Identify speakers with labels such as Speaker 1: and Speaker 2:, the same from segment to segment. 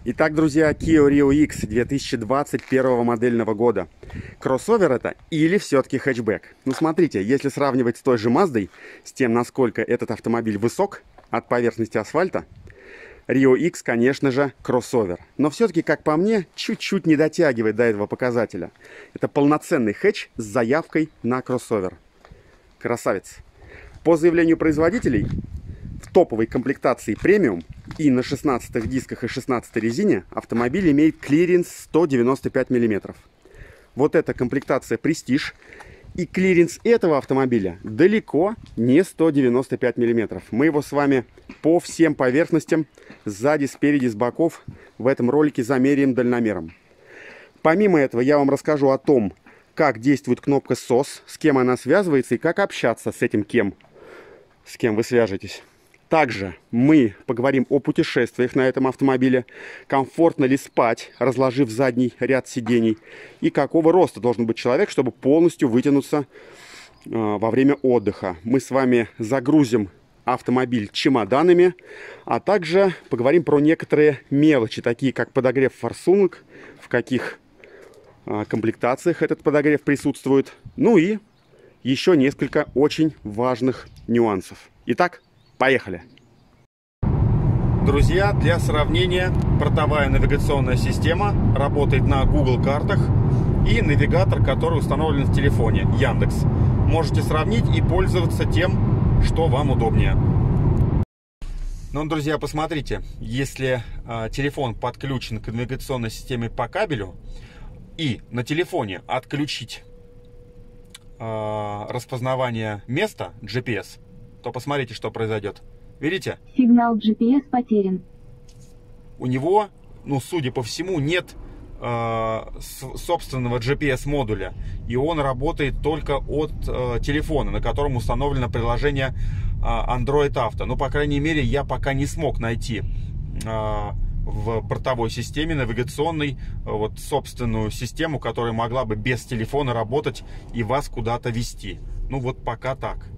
Speaker 1: Итак, друзья, Kia Rio X 2021 модельного года. Кроссовер это или все-таки хэтчбэк? Ну, смотрите, если сравнивать с той же Маздой, с тем, насколько этот автомобиль высок от поверхности асфальта, Rio X, конечно же, кроссовер. Но все-таки, как по мне, чуть-чуть не дотягивает до этого показателя. Это полноценный хэтч с заявкой на кроссовер. Красавец. По заявлению производителей, в топовой комплектации премиум и на 16 дисках и 16 резине автомобиль имеет клиренс 195 мм. Вот эта комплектация Prestige. И клиренс этого автомобиля далеко не 195 мм. Мы его с вами по всем поверхностям, сзади, спереди, с боков, в этом ролике замеряем дальномером. Помимо этого я вам расскажу о том, как действует кнопка SOS, с кем она связывается и как общаться с этим с кем вы свяжетесь. Также мы поговорим о путешествиях на этом автомобиле, комфортно ли спать, разложив задний ряд сидений, и какого роста должен быть человек, чтобы полностью вытянуться во время отдыха. Мы с вами загрузим автомобиль чемоданами, а также поговорим про некоторые мелочи, такие как подогрев форсунок, в каких комплектациях этот подогрев присутствует, ну и еще несколько очень важных нюансов. Итак, поехали! Друзья, для сравнения, бортовая навигационная система работает на Google картах и навигатор, который установлен в телефоне, Яндекс. Можете сравнить и пользоваться тем, что вам удобнее. Ну, друзья, посмотрите, если телефон подключен к навигационной системе по кабелю и на телефоне отключить распознавание места GPS, то посмотрите, что произойдет. Видите?
Speaker 2: Сигнал GPS потерян.
Speaker 1: У него, ну, судя по всему, нет собственного GPS-модуля. И он работает только от телефона, на котором установлено приложение Android Auto. Ну, по крайней мере, я пока не смог найти в бортовой системе навигационной вот собственную систему, которая могла бы без телефона работать и вас куда-то вести. Ну, вот пока так.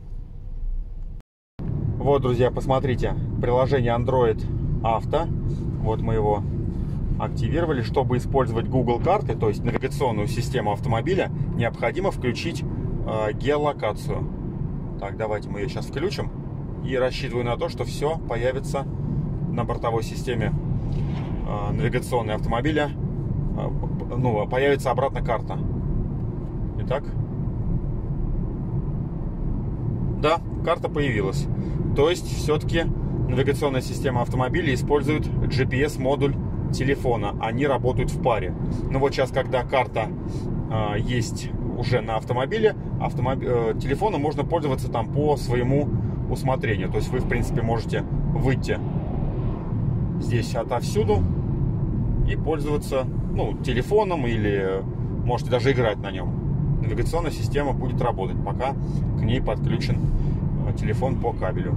Speaker 1: Вот, друзья, посмотрите, приложение Android Auto. Вот мы его активировали. Чтобы использовать Google карты, то есть навигационную систему автомобиля, необходимо включить геолокацию. Так, давайте мы ее сейчас включим. И рассчитываю на то, что все появится на бортовой системе навигационной автомобиля. Ну, появится обратно карта. Итак. Да, карта появилась. То есть, все-таки навигационная система автомобиля использует GPS-модуль телефона. Они работают в паре. Но вот сейчас, когда карта есть уже на автомобиле, телефоном можно пользоваться там по своему усмотрению. То есть, вы, в принципе, можете выйти здесь отовсюду и пользоваться, ну, телефоном, или можете даже играть на нем. Навигационная система будет работать, пока к ней подключен телефон по кабелю.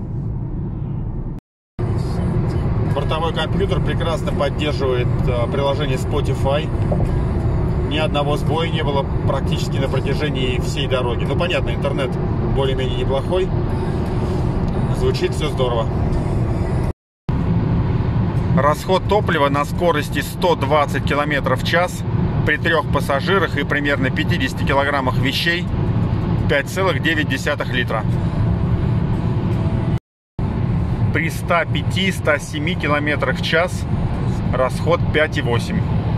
Speaker 1: Бортовой компьютер прекрасно поддерживает приложение Spotify. Ни одного сбоя не было практически на протяжении всей дороги. Ну, понятно, интернет более-менее неплохой. Звучит все здорово. Расход топлива на скорости 120 км в час при 3 пассажирах и примерно 50 килограммах вещей 5,9 литра. При 105-107 км в час расход 5,8.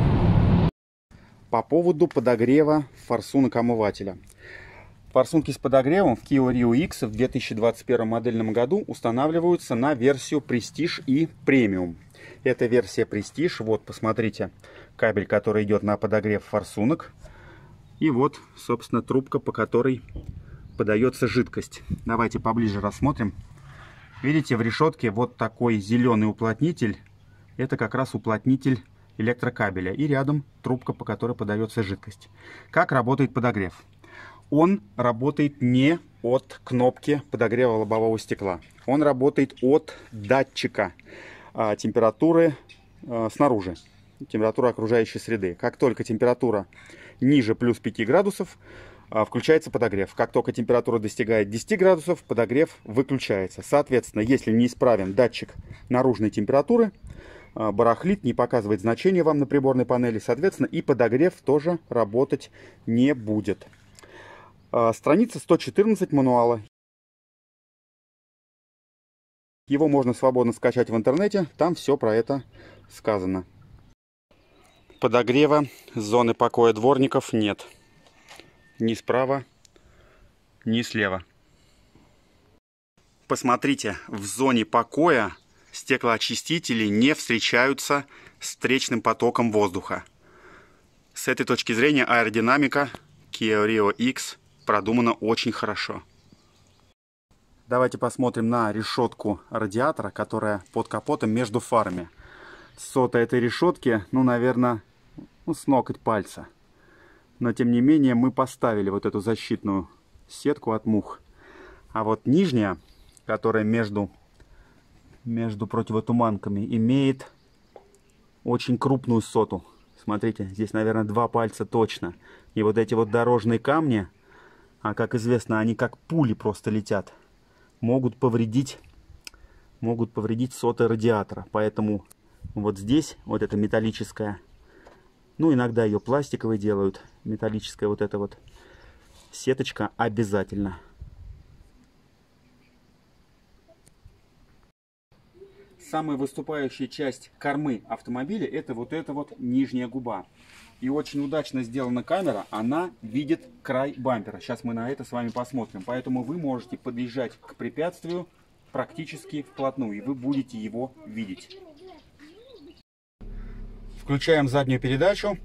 Speaker 1: По поводу подогрева форсунок омывателя. Форсунки с подогревом в Kia Rio X в 2021 модельном году устанавливаются на версию Prestige и Premium. Это версия Prestige. Вот, посмотрите, кабель, который идет на подогрев форсунок. И вот, собственно, трубка, по которой подается жидкость. Давайте поближе рассмотрим. Видите, в решетке вот такой зеленый уплотнитель. Это как раз уплотнитель электрокабеля. И рядом трубка, по которой подается жидкость. Как работает подогрев? Он работает не от кнопки подогрева лобового стекла. Он работает от датчика температуры снаружи, температура окружающей среды. Как только температура ниже плюс 5 градусов, включается подогрев. Как только температура достигает 10 градусов, подогрев выключается. Соответственно, если неисправен датчик наружной температуры, барахлит, не показывает значения вам на приборной панели, соответственно, и подогрев тоже работать не будет. Страница 114 мануала. Его можно свободно скачать в интернете, там все про это сказано. Подогрева зоны покоя дворников нет. Ни справа, ни слева. Посмотрите, в зоне покоя стеклоочистители не встречаются с встречным потоком воздуха. С этой точки зрения аэродинамика Kia Rio X продумана очень хорошо. Давайте посмотрим на решетку радиатора, которая под капотом между фарами. Сота этой решетки, наверное, с ноготь пальца. Но тем не менее мы поставили вот эту защитную сетку от мух. А вот нижняя, которая между противотуманками, имеет очень крупную соту. Смотрите, здесь, наверное, 2 пальца точно. И вот эти вот дорожные камни, а как известно, они как пули просто летят, могут повредить соты радиатора. Поэтому вот здесь вот эта металлическая, иногда ее пластиковой делают, металлическая вот эта вот сеточка обязательно. Самая выступающая часть кормы автомобиля — это вот эта вот нижняя губа. И очень удачно сделана камера, она видит край бампера. Сейчас мы на это с вами посмотрим. Поэтому вы можете подъезжать к препятствию практически вплотную, и вы будете его видеть. Включаем заднюю передачу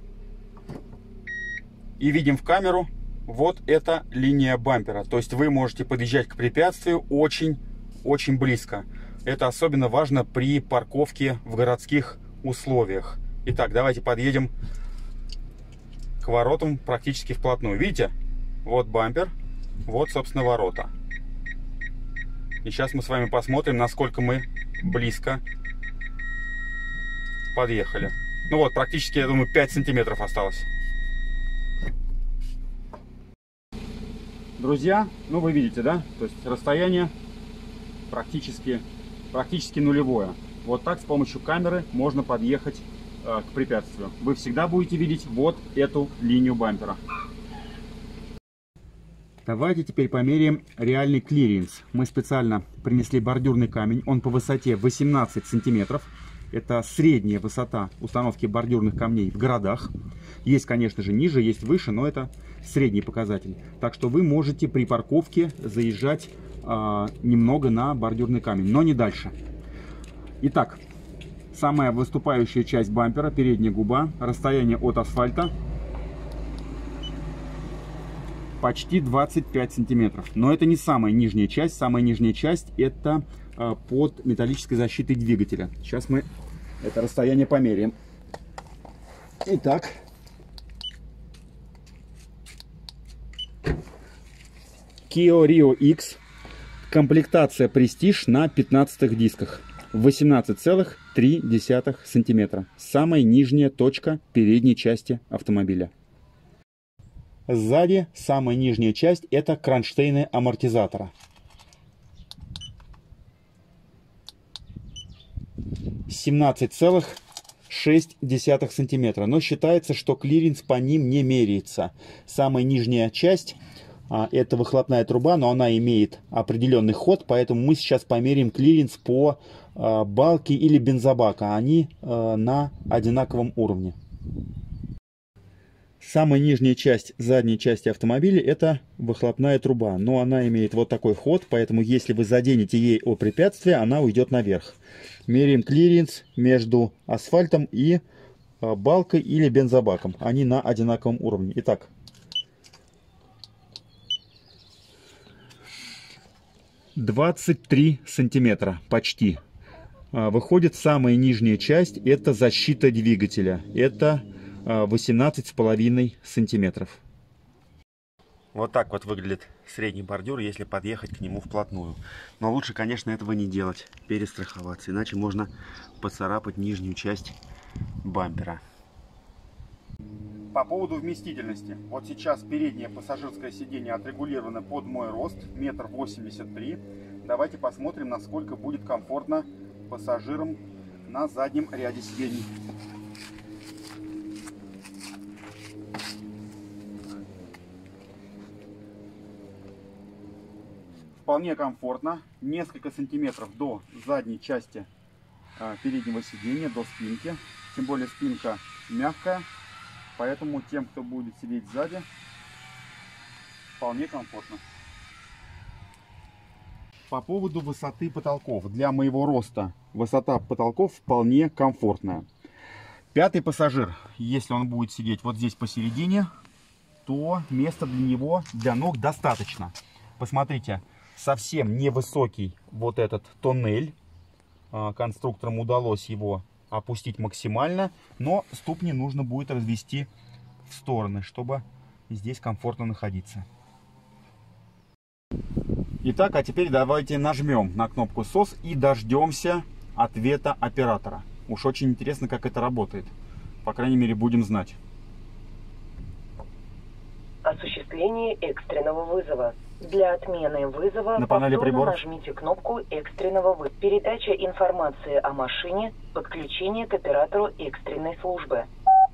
Speaker 1: и видим в камеру вот эта линия бампера. То есть вы можете подъезжать к препятствию очень близко. Это особенно важно при парковке в городских условиях. Итак, давайте подъедем к воротам практически вплотную. Видите? Вот бампер, вот, собственно, ворота. И сейчас мы с вами посмотрим, насколько мы близко подъехали. Практически, я думаю, 5 сантиметров осталось. Друзья, вы видите, да? То есть расстояние практически нулевое. Вот так с помощью камеры можно подъехать к препятствию. Вы всегда будете видеть вот эту линию бампера. Давайте теперь померяем реальный клиренс. Мы специально принесли бордюрный камень. Он по высоте 18 сантиметров. Это средняя высота установки бордюрных камней в городах. Есть, конечно же, ниже, есть выше, но это средний показатель. Так что вы можете при парковке заезжать немного на бордюрный камень, но не дальше. Итак, самая выступающая часть бампера, передняя губа, расстояние от асфальта почти 25 сантиметров. Но это не самая нижняя часть. Самая нижняя часть — это под металлической защитой двигателя. Сейчас мы это расстояние померяем. Итак, Kia Rio X, комплектация Prestige на 15 дисках, 18,3 сантиметра. Самая нижняя точка передней части автомобиля. Сзади самая нижняя часть — это кронштейны амортизатора. 17,6 сантиметра. Но считается, что клиренс по ним не меряется. Самая нижняя часть — это выхлопная труба, но она имеет определенный ход, поэтому мы сейчас померяем клиренс по балке или бензобака. Они на одинаковом уровне. Самая нижняя часть задней части автомобиля — это выхлопная труба, но она имеет вот такой ход, поэтому если вы заденете ей о препятствие, она уйдет наверх. Меряем клиренс между асфальтом и балкой или бензобаком. Они на одинаковом уровне. Итак, (23 сантиметра почти. Выходит, самая нижняя часть — это защита двигателя. Это 18,5 сантиметров. Вот так вот выглядит средний бордюр, если подъехать к нему вплотную. Но лучше, конечно, этого не делать, перестраховаться, иначе можно поцарапать нижнюю часть бампера. По поводу вместительности. Вот сейчас переднее пассажирское сиденье отрегулировано под мой рост, 1,83 м. Давайте посмотрим, насколько будет комфортно пассажирам на заднем ряде сидений. Вполне комфортно. Несколько сантиметров до задней части переднего сидения, до спинки. Тем более спинка мягкая, поэтому тем, кто будет сидеть сзади, вполне комфортно. По поводу высоты потолков. Для моего роста высота потолков вполне комфортная. Пятый пассажир, если он будет сидеть вот здесь посередине, то места для него, для ног достаточно. Посмотрите, совсем невысокий вот этот тоннель. Конструкторам удалось его опустить максимально, но ступни нужно будет развести в стороны, чтобы здесь комфортно находиться. Итак, а теперь давайте нажмем на кнопку SOS и дождемся ответа оператора. Уж очень интересно, как это работает. По крайней мере, будем знать.
Speaker 3: Осуществление экстренного вызова. Для отмены вызова
Speaker 1: на панели приборов
Speaker 3: нажмите кнопку экстренного вызова. Передача информации о машине, подключение к оператору экстренной службы.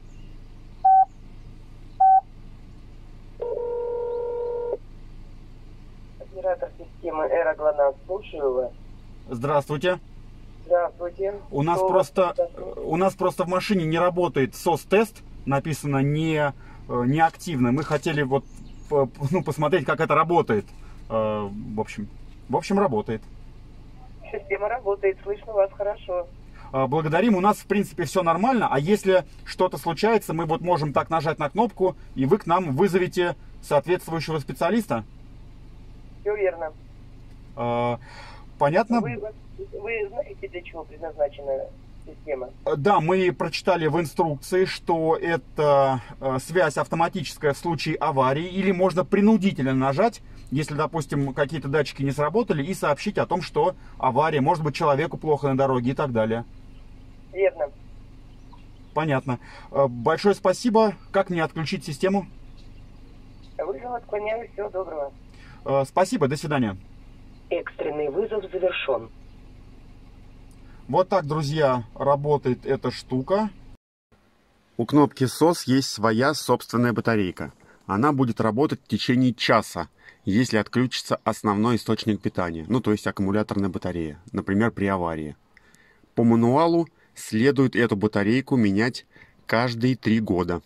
Speaker 3: Оператор системы Эроглонасс, слушаю вас.
Speaker 1: Здравствуйте.
Speaker 3: Здравствуйте.
Speaker 1: У нас просто в машине не работает SOS-тест, написано не активно. Мы хотели вот посмотреть, как это работает. В общем, работает.
Speaker 3: Система работает, слышно вас хорошо.
Speaker 1: Благодарим. У нас, в принципе, все нормально. А если что-то случается, мы вот можем так нажать на кнопку, и вы к нам вызовете соответствующего специалиста?
Speaker 3: Все верно.
Speaker 1: Понятно?
Speaker 3: Вы знаете, для чего предназначена система?
Speaker 1: Да, мы прочитали в инструкции, что это связь автоматическая в случае аварии, или можно принудительно нажать, если, допустим, какие-то датчики не сработали, и сообщить о том, что авария, может быть, человеку плохо на дороге и так далее.
Speaker 3: Верно.
Speaker 1: Понятно. Большое спасибо. Как мне отключить систему?
Speaker 3: Вызов отклоняю. Всего доброго.
Speaker 1: Спасибо. До свидания.
Speaker 3: Экстренный вызов завершен.
Speaker 1: Вот так, друзья, работает эта штука. У кнопки SOS есть своя собственная батарейка. Она будет работать в течение часа, если отключится основной источник питания, то есть аккумуляторная батарея, например, при аварии. По мануалу следует эту батарейку менять каждые 3 года.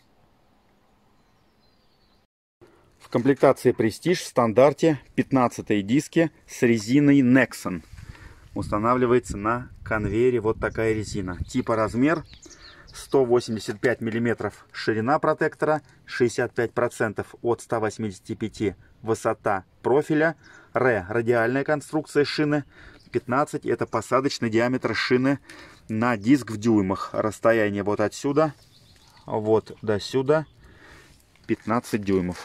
Speaker 1: В комплектации Prestige в стандарте 15-е диски с резиной Nexon. Устанавливается на конвейере вот такая резина. Типа размер 185 мм ширина протектора, 65% от 185 высота профиля, радиальная конструкция шины, 15 это посадочный диаметр шины на диск в дюймах. Расстояние вот отсюда вот до сюда 15 дюймов.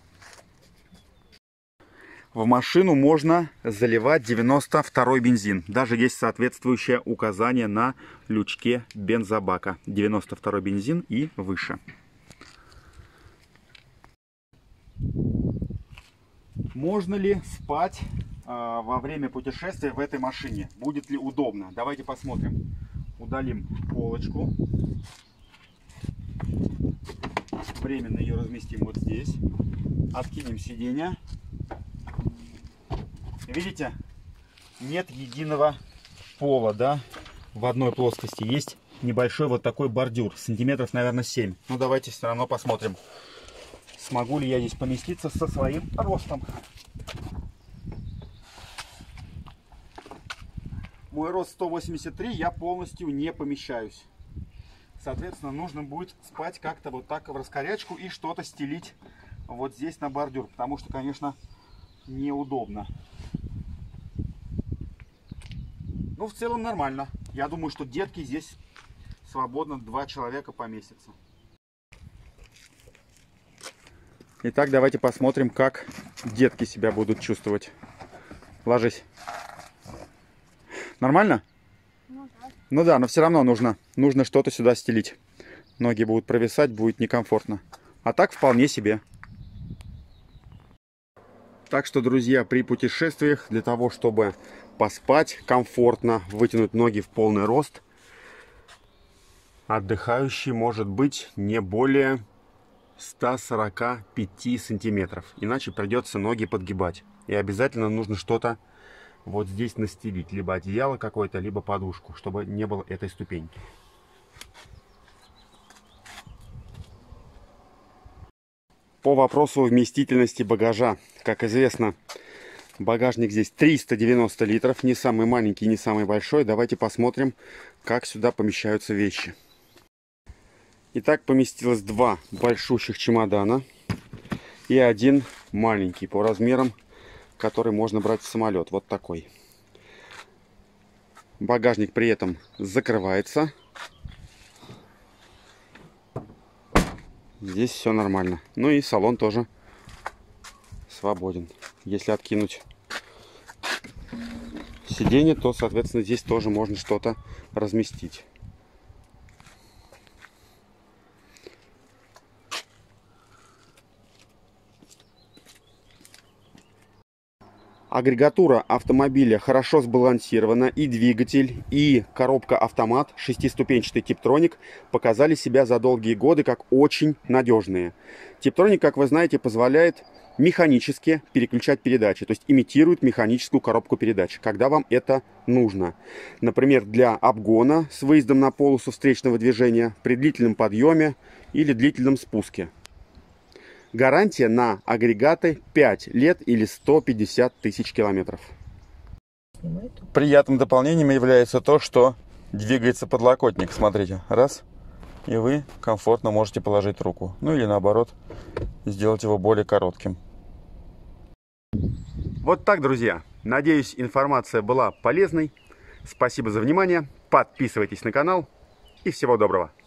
Speaker 1: В машину можно заливать 92-й бензин. Даже есть соответствующее указание на лючке бензобака. 92-й бензин и выше. Можно ли спать во время путешествия в этой машине? Будет ли удобно? Давайте посмотрим. Удалим полочку. Временно ее разместим вот здесь. Откинем сиденье. Видите, нет единого пола, да, в одной плоскости. Есть небольшой вот такой бордюр, сантиметров, наверное, 7. Ну, давайте все равно посмотрим, смогу ли я здесь поместиться со своим ростом. Мой рост 183, я полностью не помещаюсь. Соответственно, нужно будет спать как-то вот так в раскорячку и что-то стелить вот здесь на бордюр, потому что, конечно, неудобно. Ну, в целом нормально. Я думаю, что детки здесь свободно 2 человека поместятся. Итак, давайте посмотрим, как детки себя будут чувствовать. Ложись. Нормально? Ну да, но все равно нужно что-то сюда стелить. Ноги будут провисать, будет некомфортно. А так вполне себе. Так что, друзья, при путешествиях, для того, чтобы поспать комфортно, вытянуть ноги в полный рост, отдыхающий может быть не более 145 сантиметров. Иначе придется ноги подгибать. И обязательно нужно что-то вот здесь настелить. Либо одеяло какое-то, либо подушку, чтобы не было этой ступеньки. По вопросу вместительности багажа. Как известно, багажник здесь 390 литров. Не самый маленький, не самый большой. Давайте посмотрим, как сюда помещаются вещи. Итак, поместилось два большущих чемодана и один маленький по размерам, который можно брать в самолет. Вот такой. Багажник при этом закрывается. Здесь все нормально. Ну и салон тоже свободен. Если откинуть сиденье, то, соответственно, здесь тоже можно что-то разместить. Агрегатура автомобиля хорошо сбалансирована, и двигатель, и коробка-автомат, шестиступенчатый Tiptronic, показали себя за долгие годы как очень надежные. Tiptronic, как вы знаете, позволяет механически переключать передачи, то есть имитирует механическую коробку передач, когда вам это нужно. Например, для обгона с выездом на полосу встречного движения, при длительном подъеме или длительном спуске. Гарантия на агрегаты 5 лет или 150 тысяч километров.
Speaker 4: Приятным дополнением является то, что двигается подлокотник. Смотрите, раз, и вы комфортно можете положить руку. Ну или наоборот, сделать его более коротким.
Speaker 1: Вот так, друзья. Надеюсь, информация была полезной. Спасибо за внимание. Подписывайтесь на канал и всего доброго.